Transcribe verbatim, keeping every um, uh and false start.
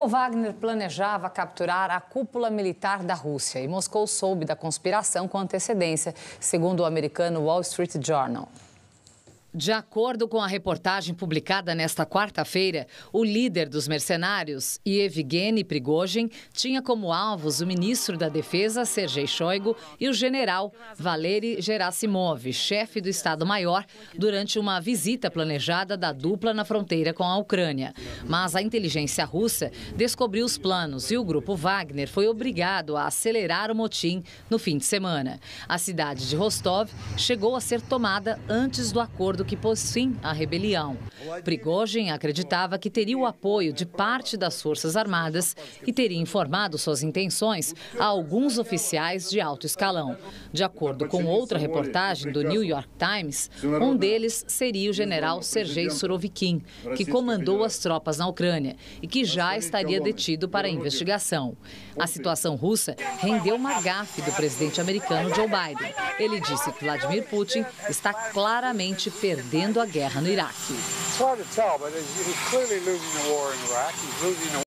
O Wagner planejava capturar a cúpula militar da Rússia e Moscou soube da conspiração com antecedência, segundo o americano Wall Street Journal. De acordo com a reportagem publicada nesta quarta-feira, o líder dos mercenários, Yevgeny Prigozhin, tinha como alvos o ministro da Defesa, Sergei Shoigu, e o general Valery Gerasimov, chefe do Estado-Maior, durante uma visita planejada da dupla na fronteira com a Ucrânia. Mas a inteligência russa descobriu os planos e o grupo Wagner foi obrigado a acelerar o motim no fim de semana. A cidade de Rostov chegou a ser tomada antes do acordo que pôs fim à rebelião. Prigozhin acreditava que teria o apoio de parte das Forças Armadas e teria informado suas intenções a alguns oficiais de alto escalão. De acordo com outra reportagem do New York Times, um deles seria o general Sergei Surovikin, que comandou as tropas na Ucrânia e que já estaria detido para a investigação. A situação russa rendeu uma gafe do presidente americano Joe Biden. Ele disse que Vladimir Putin está claramente perdendo a guerra no Iraque.